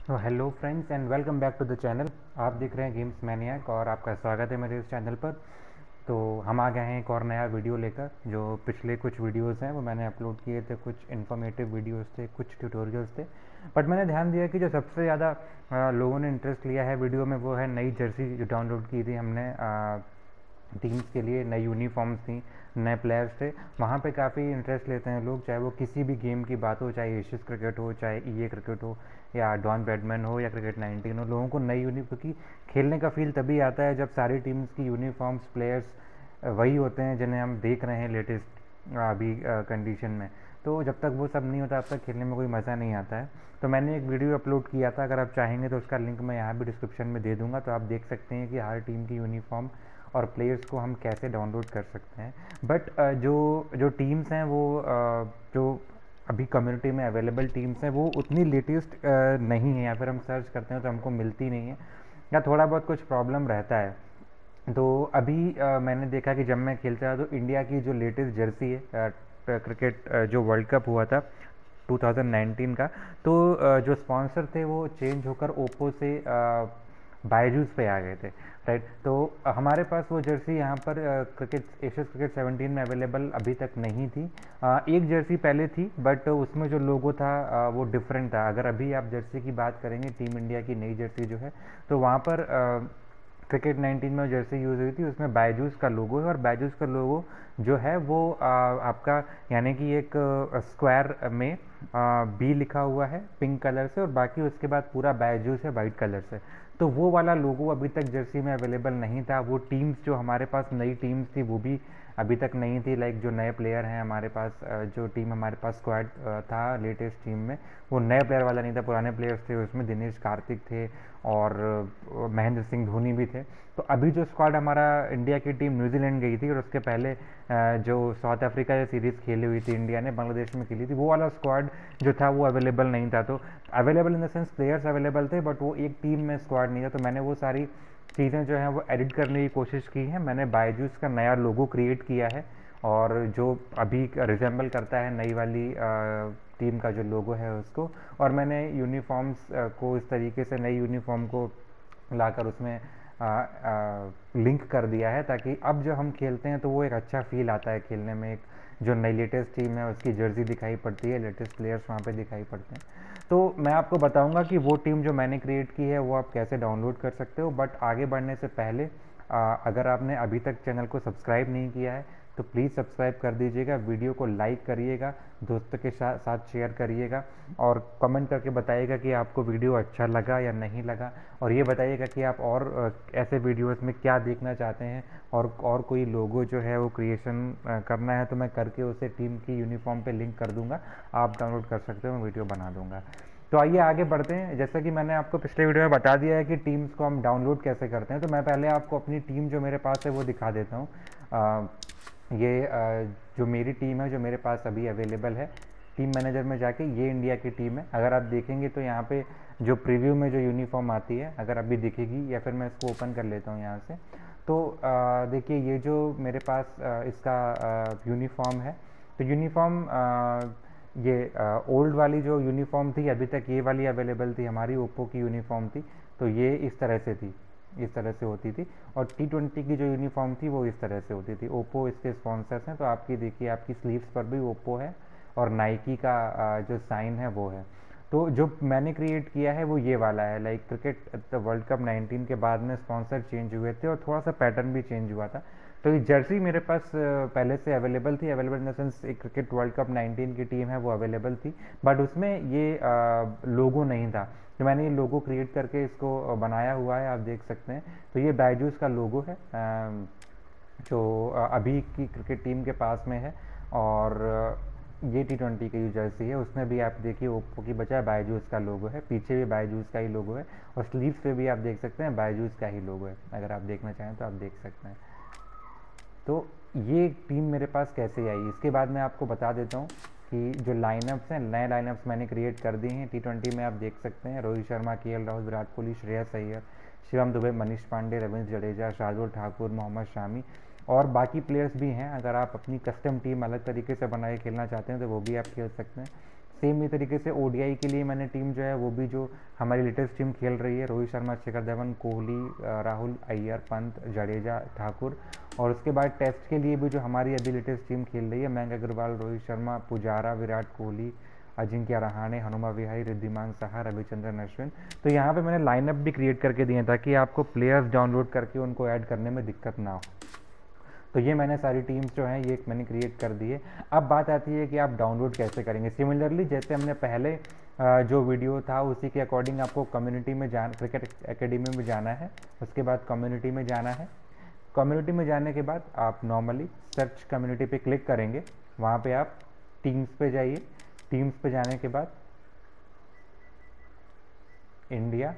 तो hello friends and welcome back to the channel. आप देख रहे हैं गेम्स मैनियाक और आपका स्वागत है मेरे इस चैनल पर। तो हम आ गए हैं एक और नया वीडियो लेकर। जो पिछले कुछ वीडियोस हैं वो मैंने अपलोड किए थे, कुछ इन्फॉर्मेटिव वीडियोस थे, कुछ ट्यूटोरियल्स थे। बट मैंने ध्यान दिया कि जो सबसे ज़्यादा लोगों ने इंटरेस्ट लिया है वीडियो में वो है नई जर्सी जो डाउनलोड की थी हमने टीम्स के लिए। नई यूनिफॉर्म्स थी, नए प्लेयर्स थे। वहाँ पे काफ़ी इंटरेस्ट लेते हैं लोग, चाहे वो किसी भी गेम की बात हो, चाहे एशियस क्रिकेट हो, चाहे ईए क्रिकेट हो, या डॉन बैडमैन हो, या क्रिकेट 19 हो। लोगों को नई क्योंकि खेलने का फील तभी आता है जब सारी टीम्स की यूनिफॉर्म्स, प्लेयर्स वही होते हैं जिन्हें हम देख रहे हैं लेटेस्ट अभी कंडीशन में। तो जब तक वो सब नहीं होता तब तक खेलने में कोई मज़ा नहीं आता है। तो मैंने एक वीडियो अपलोड किया था, अगर आप चाहेंगे तो उसका लिंक मैं यहाँ भी डिस्क्रिप्शन में दे दूँगा। तो आप देख सकते हैं कि हर टीम की यूनिफॉर्म और प्लेयर्स को हम कैसे डाउनलोड कर सकते हैं। बट जो जो टीम्स हैं वो जो अभी कम्युनिटी में अवेलेबल टीम्स हैं वो उतनी लेटेस्ट नहीं है, या फिर हम सर्च करते हैं तो हमको मिलती नहीं है, या थोड़ा बहुत कुछ प्रॉब्लम रहता है। तो अभी मैंने देखा कि जब मैं खेलता था तो इंडिया की जो लेटेस्ट जर्सी है क्रिकेट जो वर्ल्ड कप हुआ था 2019 का, तो जो स्पॉन्सर थे वो चेंज होकर ओप्पो से बायजूस पे आ गए थे। राइट, तो हमारे पास वो जर्सी यहाँ पर क्रिकेट एशियस क्रिकेट 17 में अवेलेबल अभी तक नहीं थी। एक जर्सी पहले थी बट उसमें जो लोगो था वो डिफरेंट था। अगर अभी आप जर्सी की बात करेंगे, टीम इंडिया की नई जर्सी जो है, तो वहाँ पर क्रिकेट 19 में जर्सी यूज़ हुई थी, उसमें बायजूस का लोगो है। और बायजूस का लोगो जो है वो आपका यानी कि एक स्क्वायर में बी लिखा हुआ है पिंक कलर से, और बाकी उसके बाद पूरा बायजूस है वाइट कलर से। तो वो वाला लोगो अभी तक जर्सी में अवेलेबल नहीं था। वो टीम्स जो हमारे पास नई टीम्स थी वो भी अभी तक नहीं थी। लाइक जो नए प्लेयर हैं हमारे पास, जो टीम हमारे पास स्क्वाड था लेटेस्ट टीम में, वो नए प्लेयर वाला नहीं था, पुराने प्लेयर्स थे। उसमें दिनेश कार्तिक थे और महेंद्र सिंह धोनी भी थे। तो अभी जो स्क्वाड हमारा इंडिया की टीम न्यूजीलैंड गई थी और उसके पहले जो साउथ अफ्रीका से सीरीज़ खेली हुई थी इंडिया ने बांग्लादेश में खेली थी, वो वाला स्क्वाड जो था वो अवेलेबल नहीं था। तो available in the sense players available थे बट वो एक टीम में स्क्वाड नहीं था। तो मैंने वो सारी चीज़ें जो हैं वो एडिट करने की कोशिश की है। मैंने बायजूस का नया लोगो क्रिएट किया है और जो अभी रिजेंबल करता है नई वाली टीम का जो लोगो है उसको। और मैंने यूनिफॉर्म्स को इस तरीके से नई यूनिफॉर्म को लाकर उसमें लिंक कर दिया है, ताकि अब जब हम खेलते हैं तो वो एक अच्छा फील आता है खेलने में। एक जो नई लेटेस्ट टीम है उसकी जर्सी दिखाई पड़ती है, लेटेस्ट प्लेयर्स वहाँ पे दिखाई पड़ते हैं। तो मैं आपको बताऊंगा कि वो टीम जो मैंने क्रिएट की है वो आप कैसे डाउनलोड कर सकते हो। बट आगे बढ़ने से पहले अगर आपने अभी तक चैनल को सब्सक्राइब नहीं किया है तो प्लीज़ सब्सक्राइब कर दीजिएगा, वीडियो को लाइक करिएगा, दोस्तों के साथ शेयर करिएगा, और कमेंट करके बताइएगा कि आपको वीडियो अच्छा लगा या नहीं लगा। और ये बताइएगा कि आप और ऐसे वीडियोस में क्या देखना चाहते हैं, और कोई लोगो जो है वो क्रिएशन करना है तो मैं करके उसे टीम की यूनिफॉर्म पे लिंक कर दूंगा, आप डाउनलोड कर सकते हो, मैं वीडियो बना दूंगा। तो आइए आगे बढ़ते हैं। जैसा कि मैंने आपको पिछले वीडियो में बता दिया है कि टीम्स को हम डाउनलोड कैसे करते हैं, तो मैं पहले आपको अपनी टीम जो मेरे पास है वो दिखा देता हूँ। जो मेरी टीम है जो मेरे पास अभी अवेलेबल है, टीम मैनेजर में जाके ये इंडिया की टीम है। अगर आप देखेंगे तो यहाँ पे जो प्रीव्यू में जो यूनिफॉर्म आती है अगर अभी दिखेगी, या फिर मैं इसको ओपन कर लेता हूँ यहाँ से, तो देखिए ये जो मेरे पास इसका यूनिफॉर्म है। तो यूनिफॉर्म ये ओल्ड वाली जो यूनिफॉर्म थी अभी तक ये वाली अवेलेबल थी, हमारी ओप्पो की यूनिफॉर्म थी। तो ये इस तरह से थी, इस तरह से होती थी। और T20 की जो यूनिफॉर्म थी वो इस तरह से होती थी। ओप्पो इसके स्पॉन्सर्स हैं, तो आपकी देखिए आपकी स्लीव्स पर भी ओप्पो है और नाइकी का जो साइन है वो है। तो जो मैंने क्रिएट किया है वो ये वाला है। लाइक क्रिकेट वर्ल्ड कप 19 के बाद में स्पॉन्सर चेंज हुए थे और थोड़ा सा पैटर्न भी चेंज हुआ था। तो ये जर्सी मेरे पास पहले से अवेलेबल थी, अवेलेबल इन द सेंस एक क्रिकेट वर्ल्ड कप 19 की टीम है वो अवेलेबल थी, बट उसमें ये लोगो नहीं था। तो मैंने ये लोगो क्रिएट करके इसको बनाया हुआ है, आप देख सकते हैं। तो ये बायजूस का लोगो है जो अभी की क्रिकेट टीम के पास में है। और ये T20 की जो जर्सी है उसमें भी आप देखिए ओप्पो की बजाय बायजूस का लोगो है, पीछे भी बायजूस का ही लोगो है, और स्लीव्स पे भी आप देख सकते हैं बायजूस का ही लोगो है। अगर आप देखना चाहें तो आप देख सकते हैं। तो ये टीम मेरे पास कैसे आई, इसके बाद मैं आपको बता देता हूँ कि जो लाइनअप्स हैं, नए लाइनअप्स मैंने क्रिएट कर दिए हैं। T20 में आप देख सकते हैं रोहित शर्मा, KL राहुल, विराट कोहली, श्रेयस अय्यर, शिवम दुबे, मनीष पांडे, रविंद्र जडेजा, शार्दुल ठाकुर, मोहम्मद शामी, और बाकी प्लेयर्स भी हैं। अगर आप अपनी कस्टम टीम अलग तरीके से बना के खेलना चाहते हैं तो वो भी आप खेल सकते हैं। सेम ही तरीके से ओडीआई के लिए मैंने टीम जो है वो भी जो हमारी लेटेस्ट टीम खेल रही है, रोहित शर्मा, शिखर धवन, कोहली, राहुल, अय्यर, पंत, जडेजा, ठाकुर। और उसके बाद टेस्ट के लिए भी जो हमारी अभी लेटेस्ट टीम खेल रही है, मयंक अग्रवाल, रोहित शर्मा, पुजारा, विराट कोहली, अजिंक्य रहाणे, हनुमा विहारी, रिद्धिमान साहा, रविचंद्रन अश्विन। तो यहाँ पे मैंने लाइनअप भी क्रिएट करके दिए ताकि आपको प्लेयर्स डाउनलोड करके उनको ऐड करने में दिक्कत ना हो। तो ये मैंने सारी टीम्स जो हैं ये मैंने क्रिएट कर दी है। अब बात आती है कि आप डाउनलोड कैसे करेंगे। सिमिलरली जैसे हमने पहले जो वीडियो था उसी के अकॉर्डिंग आपको कम्युनिटी में क्रिकेट एकेडमी में जाना है, उसके बाद कम्युनिटी में जाना है। कम्युनिटी में जाने के बाद आप नॉर्मली सर्च कम्युनिटी पे क्लिक करेंगे, वहाँ पे आप टीम्स पे जाइए। टीम्स पे जाने के बाद इंडिया,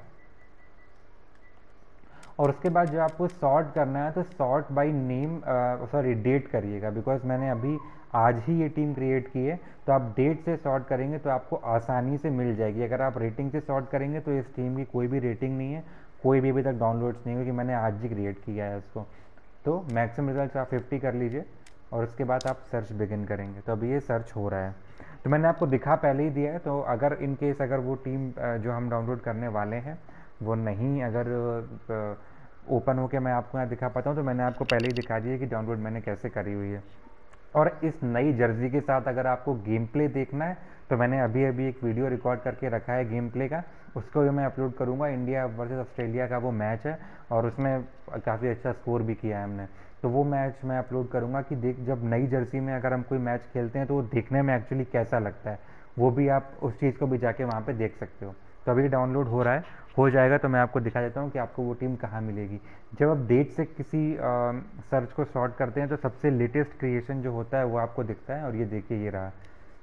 और उसके बाद जो आपको सॉर्ट करना है तो sort by name, sorry date करिएगा, बिकॉज मैंने अभी आज ही ये टीम क्रिएट की है। तो आप डेट से सॉर्ट करेंगे तो आपको आसानी से मिल जाएगी। अगर आप रेटिंग से सॉर्ट करेंगे तो इस टीम की कोई भी रेटिंग नहीं है, कोई भी अभी तक डाउनलोड्स नहीं, क्योंकि मैंने आज ही क्रिएट किया है इसको। तो मैक्सिमम रिजल्ट आप 50 कर लीजिए और उसके बाद आप सर्च बिगिन करेंगे। तो अभी ये सर्च हो रहा है, तो मैंने आपको दिखा पहले ही दिया है। तो अगर इन केस अगर वो टीम जो हम डाउनलोड करने वाले हैं वो नहीं अगर ओपन होके मैं आपको यहाँ दिखा पाता हूँ, तो मैंने आपको पहले ही दिखा दिया कि डाउनलोड मैंने कैसे करी हुई है। और इस नई जर्सी के साथ अगर आपको गेम प्ले देखना है तो मैंने अभी अभी एक वीडियो रिकॉर्ड करके रखा है गेम प्ले का, उसको भी मैं अपलोड करूँगा। इंडिया वर्सेस ऑस्ट्रेलिया का वो मैच है और उसमें काफ़ी अच्छा स्कोर भी किया है हमने, तो वो मैच मैं अपलोड करूँगा कि देख जब नई जर्सी में अगर हम कोई मैच खेलते हैं तो वो देखने में एक्चुअली कैसा लगता है, वो भी आप उस चीज़ को भी जाके वहाँ पे देख सकते हो। तो अभी डाउनलोड हो रहा है, हो जाएगा तो मैं आपको दिखा देता हूँ कि आपको वो टीम कहाँ मिलेगी। जब आप डेट से किसी सर्च को सॉर्ट करते हैं तो सबसे लेटेस्ट क्रिएशन जो होता है वो आपको दिखता है, और ये देखिए ये रहा।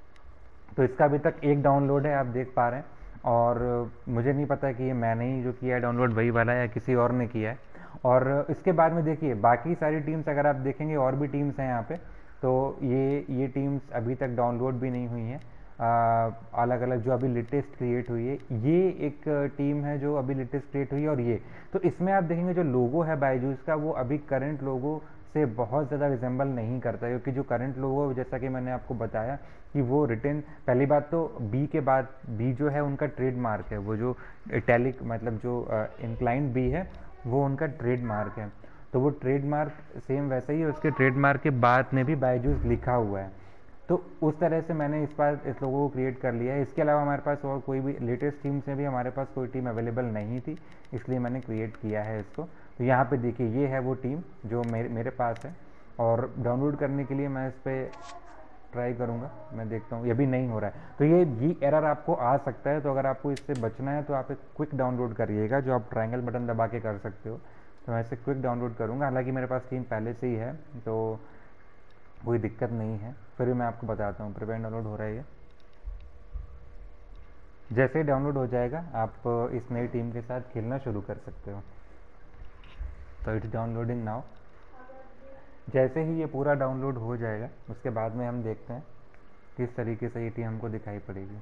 तो इसका अभी तक एक डाउनलोड है, आप देख पा रहे हैं, और मुझे नहीं पता कि ये मैंने ही जो किया है डाउनलोड वही वाला है या किसी और ने किया है। और इसके बाद में देखिए बाकी सारी टीम्स अगर आप देखेंगे और भी टीम्स हैं यहाँ पे, तो ये टीम्स अभी तक डाउनलोड भी नहीं हुई हैं। अलग अलग जो अभी लेटेस्ट क्रिएट हुई है, ये एक टीम है जो अभी लेटेस्ट क्रिएट हुई है। और ये तो इसमें आप देखेंगे जो लोगो है बायजूस का वो अभी करंट लोगो से बहुत ज़्यादा रिजेंबल नहीं करता, क्योंकि जो करंट लोगो जैसा कि मैंने आपको बताया कि वो रिटर्न, पहली बात तो बी के बाद बी जो है उनका ट्रेडमार्क है, वो जो इटैलिक मतलब जो इंक्लाइंड बी है वो उनका ट्रेडमार्क है। तो वो ट्रेडमार्क सेम वैसा ही है, उसके ट्रेडमार्क के बाद में भी बायजूस लिखा हुआ है। तो उस तरह से मैंने इस बार इस लोगों को क्रिएट कर लिया है। इसके अलावा हमारे पास और कोई भी लेटेस्ट टीम से भी हमारे पास कोई टीम अवेलेबल नहीं थी, इसलिए मैंने क्रिएट किया है इसको। तो यहाँ पे देखिए ये है वो टीम जो मेरे पास है, और डाउनलोड करने के लिए मैं इस पर ट्राई करूँगा, मैं देखता हूँ ये भी नहीं हो रहा है। तो ये एरर आपको आ सकता है, तो अगर आपको इससे बचना है तो आप एक क्विक डाउनलोड करिएगा, जो आप ट्रायंगल बटन दबा के कर सकते हो। तो मैं इसे क्विक डाउनलोड करूँगा, हालांकि मेरे पास टीम पहले से ही है तो कोई दिक्कत नहीं है। फिर भी मैं आपको बताता हूँ, प्रिपेयर डाउनलोड हो रहा है ये। जैसे ही डाउनलोड हो जाएगा आप इस नई टीम के साथ खेलना शुरू कर सकते हो। तो इट्स डाउनलोडिंग नाउ। जैसे ही ये पूरा डाउनलोड हो जाएगा उसके बाद में हम देखते हैं किस तरीके से ये टीम हमको दिखाई पड़ेगी।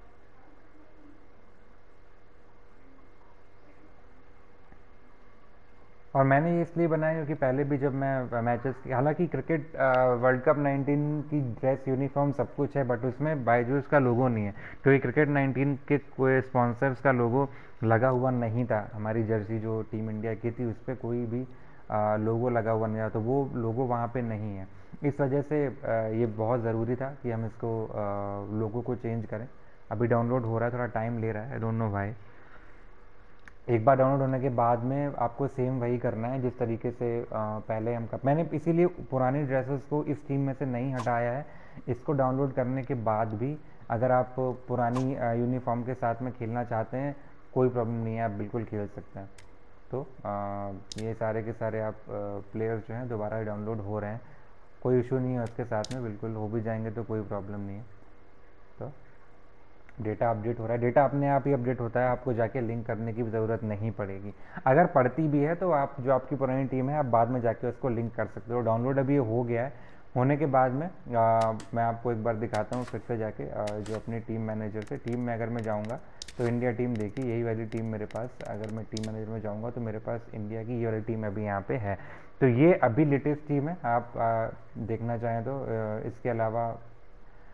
और मैंने ये इसलिए बनाया क्योंकि पहले भी जब मैं मैचेस, हालांकि क्रिकेट वर्ल्ड कप 19 की ड्रेस यूनिफॉर्म सब कुछ है, बट उसमें बायजूस का लोगो नहीं है, क्योंकि क्रिकेट 19 के कोई स्पॉन्सर्स का लोगो लगा हुआ नहीं था। हमारी जर्सी जो टीम इंडिया की थी उस पर कोई भी लोगो लगा हुआ नहीं था, तो वो लोगो वहाँ पे नहीं है। इस वजह से ये बहुत ज़रूरी था कि हम इसको लोगो को चेंज करें। अभी डाउनलोड हो रहा है, थोड़ा टाइम ले रहा है, आई डोंट नो व्हाई। एक बार डाउनलोड होने के बाद में आपको सेम वही करना है जिस तरीके से पहले हम मैंने इसीलिए पुरानी ड्रेसेस को इस टीम में से नहीं हटाया है। इसको डाउनलोड करने के बाद भी अगर आप पुरानी यूनिफॉर्म के साथ में खेलना चाहते हैं कोई प्रॉब्लम नहीं है, आप बिल्कुल खेल सकते हैं। तो ये सारे के सारे आप प्लेयर्स जो हैं दोबारा डाउनलोड हो रहे हैं, कोई इशू नहीं है उसके साथ में, बिल्कुल हो भी जाएंगे तो कोई प्रॉब्लम नहीं है। तो डेटा अपडेट हो रहा है, डेटा अपने आप ही अपडेट होता है, आपको जाके लिंक करने की ज़रूरत नहीं पड़ेगी। अगर पड़ती भी है तो आप जो आपकी पुरानी टीम है आप बाद में जाके उसको लिंक कर सकते हो। डाउनलोड अभी हो गया है, होने के बाद में मैं आपको एक बार दिखाता हूँ फिर से जाके जो अपनी टीम मैनेजर से, टीम में अगर मैं जाऊँगा तो इंडिया टीम देखिए यही वाली टीम मेरे पास, अगर मैं टीम मैनेजर में जाऊँगा तो मेरे पास इंडिया की ये वाली टीम अभी यहाँ पे है। तो ये अभी लेटेस्ट टीम है, आप देखना चाहें तो इसके अलावा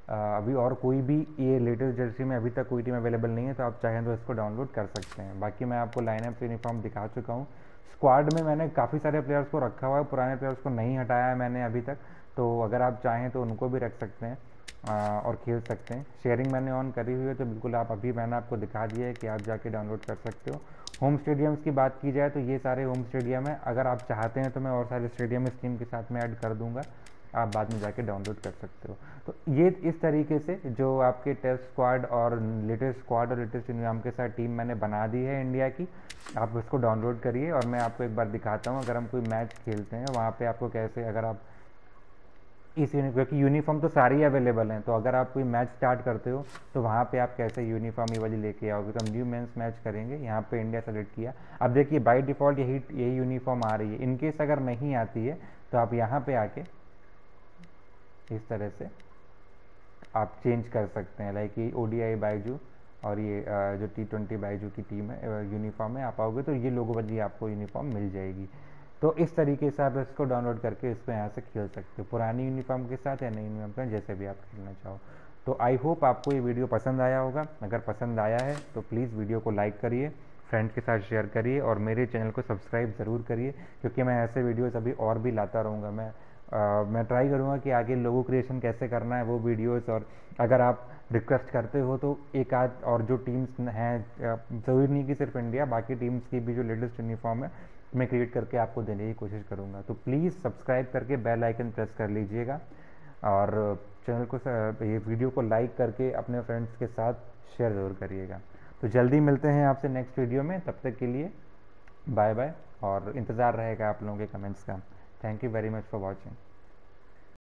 अभी और कोई भी ये लेटेस्ट जर्सी में अभी तक कोई टीम अवेलेबल नहीं है, तो आप चाहें तो इसको डाउनलोड कर सकते हैं। बाकी मैं आपको लाइनअप यूनिफॉर्म दिखा चुका हूँ। स्क्वाड में मैंने काफ़ी सारे प्लेयर्स को रखा हुआ है, पुराने प्लेयर्स को नहीं हटाया है मैंने अभी तक, तो अगर आप चाहें तो उनको भी रख सकते हैं और खेल सकते हैं। शेयरिंग मैंने ऑन करी हुई है, तो बिल्कुल आप अभी मैंने आपको दिखा दिया है कि आप जाके डाउनलोड कर सकते हो। होम स्टेडियम्स की बात की जाए तो ये सारे होम स्टेडियम है। अगर आप चाहते हैं तो मैं और सारे स्टेडियम इस टीम के साथ में ऐड कर दूंगा, आप बाद में जाके डाउनलोड कर सकते हो। तो ये इस तरीके से जो आपके टेस्ट स्क्वाड और लेटेस्ट यूनिफॉर्म के साथ टीम मैंने बना दी है इंडिया की, आप उसको डाउनलोड करिए और मैं आपको एक बार दिखाता हूँ अगर हम कोई मैच खेलते हैं वहाँ पे आपको कैसे, अगर आप इस क्योंकि यूनिफॉर्म तो सारी अवेलेबल हैं, तो अगर आप कोई मैच स्टार्ट करते हो तो वहाँ पे आप कैसे यूनिफॉर्म ये वाली लेके आओगे। तो हम न्यू मेंस मैच करेंगे, यहाँ पे इंडिया सेलेक्ट किया। अब देखिए बाय डिफ़ॉल्ट यही यूनिफॉर्म आ रही है। इनकेस अगर नहीं आती है तो आप यहाँ पे आके इस तरह से आप चेंज कर सकते हैं। लाइक ये ODI बायजू और ये जो T20 बायजू की टीम है यूनिफॉर्म है, आप आओगे तो ये लोगों वाली आपको यूनिफॉर्म मिल जाएगी। तो इस तरीके से आप इसको डाउनलोड करके इसको यहाँ से खेल सकते हो, पुरानी यूनिफॉर्म के साथ या नई यूनिफॉर्म के साथ, जैसे भी आप खेलना चाहो। तो आई होप आपको ये वीडियो पसंद आया होगा। अगर पसंद आया है तो प्लीज़ वीडियो को लाइक करिए, फ्रेंड्स के साथ शेयर करिए और मेरे चैनल को सब्सक्राइब ज़रूर करिए, क्योंकि मैं ऐसे वीडियोस अभी और भी लाता रहूँगा। मैं ट्राई करूँगा कि आगे लोगो क्रिएशन कैसे करना है वो वीडियोस, और अगर आप रिक्वेस्ट करते हो तो एक आध और जो टीम्स हैं, ज़रूरी नहीं कि सिर्फ इंडिया, बाकी टीम्स की भी जो लेटेस्ट यूनिफॉर्म है मैं क्रिएट करके आपको देने की कोशिश करूँगा। तो प्लीज़ सब्सक्राइब करके बेल आइकन प्रेस कर लीजिएगा और चैनल को ये वीडियो को लाइक करके अपने फ्रेंड्स के साथ शेयर ज़रूर करिएगा। तो जल्दी मिलते हैं आपसे नेक्स्ट वीडियो में, तब तक के लिए बाय बाय, और इंतज़ार रहेगा आप लोगों के कमेंट्स का। Thank you very much for watching.